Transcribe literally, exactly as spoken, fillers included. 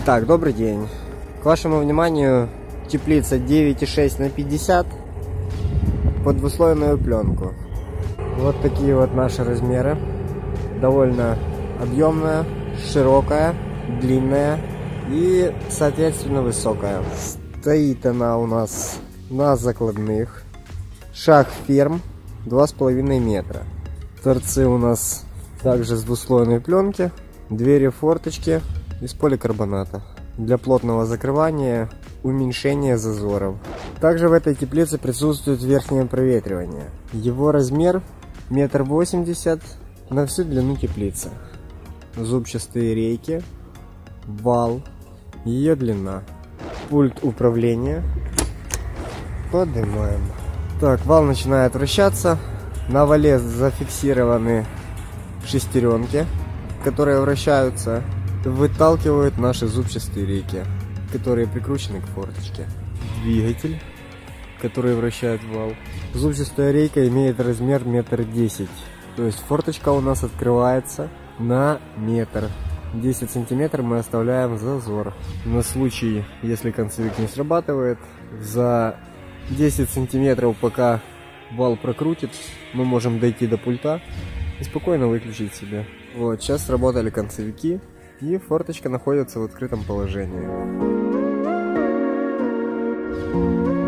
Итак, добрый день. К вашему вниманию теплица девять и шесть на пятьдесят под двуслойную пленку. Вот такие вот наши размеры. Довольно объемная, широкая, длинная и, соответственно, высокая. Стоит она у нас на закладных. Шаг ферм два с половиной метра. Торцы у нас также с двуслойной пленки. Двери, форточки из поликарбоната для плотного закрывания, уменьшения зазоров. Также в этой теплице присутствует верхнее проветривание. Его размер метр восемьдесят на всю длину теплицы. Зубчатые рейки, вал, ее длина, пульт управления. Поднимаем. Так, вал начинает вращаться. На вале зафиксированы шестеренки, которые вращаются, выталкивают наши зубчатые рейки, которые прикручены к форточке. Двигатель, который вращает вал. Зубчатая рейка имеет размер метр десять, то есть форточка у нас открывается на метр. десять сантиметров мы оставляем зазор. На случай, если концевик не срабатывает, за десять сантиметров, пока вал прокрутит, мы можем дойти до пульта и спокойно выключить себя. Вот, сейчас сработали концевики, и форточка находится в открытом положении.